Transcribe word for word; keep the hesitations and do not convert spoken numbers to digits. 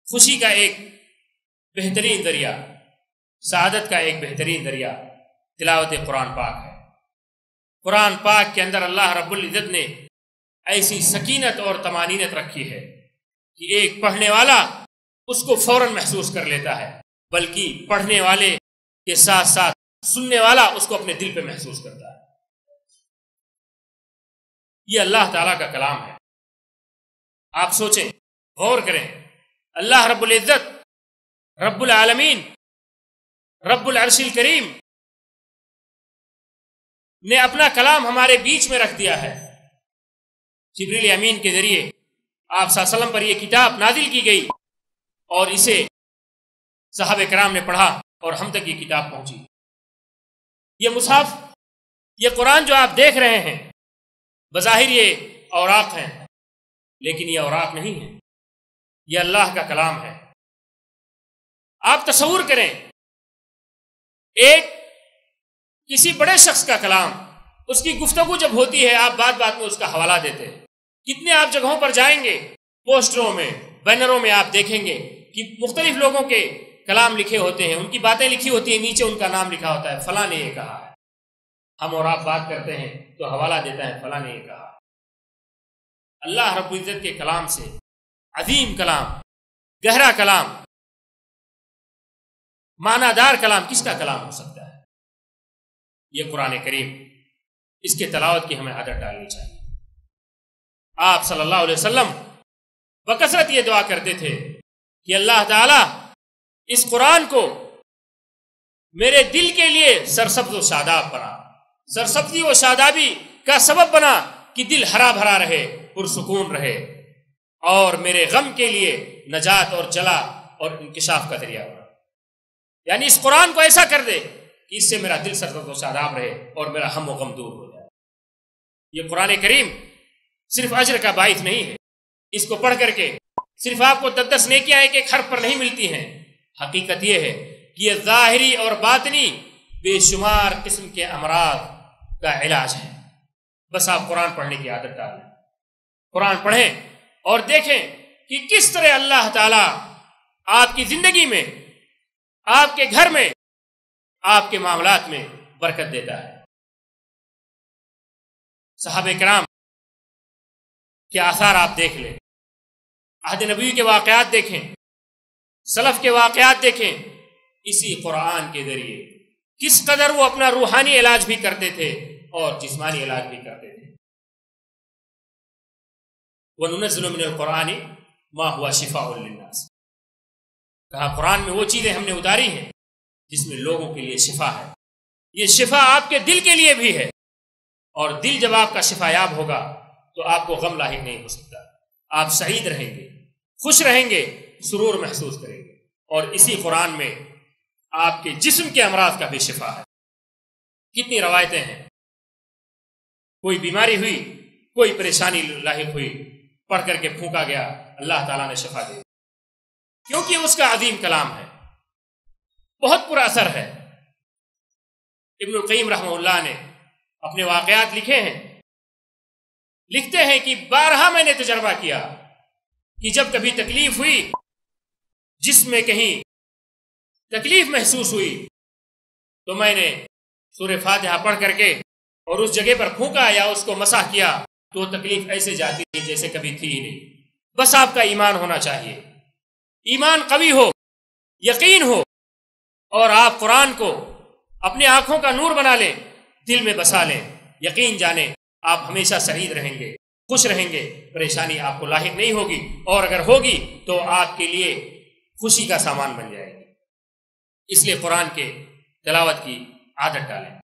خوشی کا ایک بہترین ذریعہ، سعادت کا ایک بہترین ذریعہ تلاوت قرآن پاک ہے۔ قرآن پاک کے اندر اللہ رب العزت نے ایسی سکینت اور طمانینت رکھی ہے کہ ایک پڑھنے والا اس کو فوراً محسوس کر لیتا ہے، بلکہ پڑھنے والے کے ساتھ ساتھ سننے والا اس کو اپنے دل پہ محسوس کرتا ہے۔ یہ اللہ تعالیٰ کا کلام ہے۔ آپ سوچیں، غور کریں، اللہ رب العزت رب العالمین رب العرش الکریم نے اپنا کلام ہمارے بیچ میں رکھ دیا ہے۔ جبریل امین کے ذریعے آپ صلی اللہ علیہ وسلم پر یہ کتاب نازل کی گئی اور اسے صحابہ کرام نے پڑھا اور ہم تک یہ کتاب پہنچی۔ یہ مصحف، یہ قرآن جو آپ دیکھ رہے ہیں، بظاہر یہ اوراق ہیں، لیکن یہ اوراق نہیں ہیں، یہ اللہ کا کلام ہے۔ آپ تصور کریں، ایک کسی بڑے شخص کا کلام، اس کی گفتگو جب ہوتی ہے آپ بات بات میں اس کا حوالہ دیتے ہیں۔ کتنے آپ جگہوں پر جائیں گے، پوسٹروں میں، بینروں میں آپ دیکھیں گے کہ مختلف لوگوں کے کلام لکھے ہوتے ہیں، ان کی باتیں لکھی ہوتی ہیں، نیچے ان کا نام لکھا ہوتا ہے، فلاں نے یہ کہا ہے۔ ہم اور آپ بات کرتے ہیں تو حوالہ دیتا ہے، فلاں نے یہ کہا۔ اللہ رب العزت کے کلام سے، عظیم کلام، گہرا کلام، معنی دار کلام کس کا کلام ہو سکتا ہے؟ یہ قرآن کریم، اس کے تلاوت کی ہمیں عادت ڈالنی چاہیے۔ آپ صلی اللہ علیہ وسلم بکثرت یہ دعا کرتے تھے کہ اللہ تعالیٰ اس قرآن کو میرے دل کے لیے سرسبز و شاداب بنا، سرسبزی و شادابی کا سبب بنا کہ دل ہرا بھرا رہے، پرسکون رہے، اور میرے غم کے لیے نجات اور جلا اور انکشاف کا ذریعہ بنا۔ یعنی اس قرآن کو ایسا کر دے کہ اس سے میرا دل سرسبز و شاداب رہے اور میرا ہم و غم دور ہو جائے۔ یہ قرآن کریم صرف اجر کا باعث نہیں ہے۔ اس کو پڑھ کر کے صرف آپ کو دس دس نیکیاں ایک ایک حرف پر نہیں ملتی ہیں۔ حقیقت یہ ہے کہ یہ ظاہری اور باطنی بے شمار قسم کے امراض کا علاج ہے۔ بس آپ قرآن پڑھنے کی عادت ڈالیں، قرآن پڑھیں اور دیکھیں کہ کس طرح اللہ تعالیٰ آپ کی زندگی میں، آپ کے گھر میں، آپ کے معاملات میں برکت دیتا ہے۔ صحابہ کرام کے آثار آپ دیکھ لیں، عہد نبوی کے واقعات دیکھیں، سلف کے واقعات دیکھیں، اسی قرآن کے ذریعے کس قدر وہ اپنا روحانی علاج بھی کرتے تھے اور جسمانی علاج بھی کرتے تھے۔ وَنُنَزِّلُ مِنَ الْقُرْآنِ مَا هُوَ شِفَاءٌ لِلنَّاسِ، کہا قرآن میں وہ چیزیں ہم نے اتاری ہیں جس میں لوگوں کے لیے شفا ہے۔ یہ شفا آپ کے دل کے لیے بھی ہے، اور دل جب آپ کا شفا یاب ہوگا تو آپ کو غم لاحق نہیں ہو سکتا۔ آپ سعید رہیں گے، خوش رہیں گے، سرور محسوس کریں گے، اور اسی قرآن میں آپ کے جسم کے امراض کا بھی شفا ہے۔ کتنی روایتیں ہیں، کوئی بیماری ہوئی، کوئی پریشانی لاحق ہوئی، پڑھ کر کے پھونکا گیا، اللہ تعالیٰ نے شفا دی، کیونکہ اس کا عظیم کلام ہے، بہت پورا اثر ہے۔ ابن القیم رحمہ اللہ نے اپنے واقعات لکھے ہیں، لکھتے ہیں کہ بارہا میں نے تجربہ کیا کہ جب کبھی تکلیف ہوئی، جسم میں کہیں تکلیف محسوس ہوئی، تو میں نے سورہ فاتحہ پڑھ کر کے اور اس جگہ پر پھونکا یا اس کو مسح کیا تو وہ تکلیف ایسے جاتی تھی جیسے کبھی تھی ہی نہیں۔ بس آپ کا ایمان ہونا چاہیے، ایمان قوی ہو، یقین ہو، اور آپ قرآن کو اپنی آنکھوں کا نور بنا لیں، دل میں بسا لیں، یقین جانیں آپ ہمیشہ سعید رہیں گے، خوش رہیں گے، پریشانی آپ کو لاحق نہیں ہوگی، اور اگر ہوگی تو آپ کے لیے خوشی کا سامان بن جائے گی۔ اس لیے قرآن کے تلاوت کی عادت ڈالیں۔